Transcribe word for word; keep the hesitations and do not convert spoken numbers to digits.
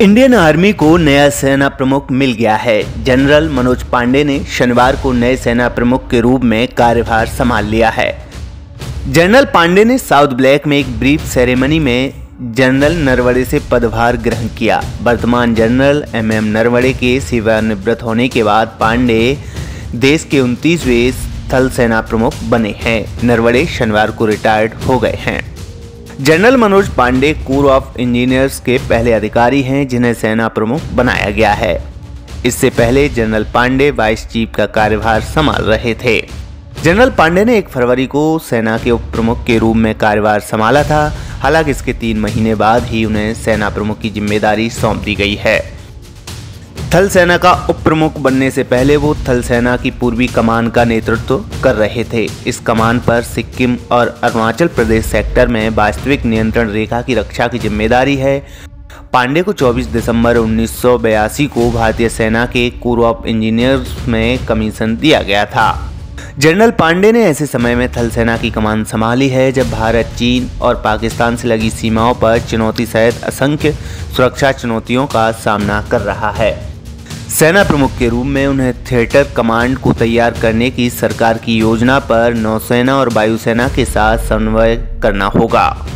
Indian army को नया सेना प्रमुख मिल गया है। जनरल मनोज पांडे ने शनिवार को नए सेना प्रमुख के रूप में कार्यभार संभाल लिया है। जनरल पांडे ने साउथ ब्लैक में एक ब्रीफ सेरेमनी में जनरल नरवणे से पदभार ग्रहण किया। वर्तमान जनरल एम एम नरवणे के सेवानिवृत्त होने के बाद पांडे देश के उनतीसवें थल सेना प्रमुख बने हैं। नरवणे शनिवार को रिटायर्ड हो गए हैं। General Manoj Pande corps of engineers के पहले अधिकारी हैं जिन्हें सेना प्रमुख बनाया गया है। इससे पहले जनरल पांडे वाइस चीफ का कार्यभार संभाल रहे थे। जनरल पांडे ने एक फरवरी को सेना के उप प्रमुख के रूप में कार्यभार संभाला था। हालांकि इसके तीन महीने बाद ही उन्हें सेना प्रमुख की जिम्मेदारी सौंप दी गई है। थल सेना का उप प्रमुख बनने से पहले वो थल सेना की पूर्वी कमान का नेतृत्व कर रहे थे। इस कमान पर सिक्किम और अरुणाचल प्रदेश सेक्टर में वास्तविक नियंत्रण रेखा की रक्षा की जिम्मेदारी है। पांडे को चौबीस दिसंबर उन्नीस सौ बयासी को भारतीय सेना के कोर ऑफ इंजीनियर्स में कमीशन दिया गया था। जनरल पांडे ने ऐसे समय में थल सेना की कमान संभाली है जब भारत चीन और पाकिस्तान से लगी सीमाओं पर चुनौती सहित असंख्य सुरक्षा चुनौतियों का सामना कर रहा है। सेना प्रमुख के रूप में उन्हें थिएटर कमांड को तैयार करने की सरकार की योजना पर नौसेना और वायुसेना के साथ समन्वय करना होगा।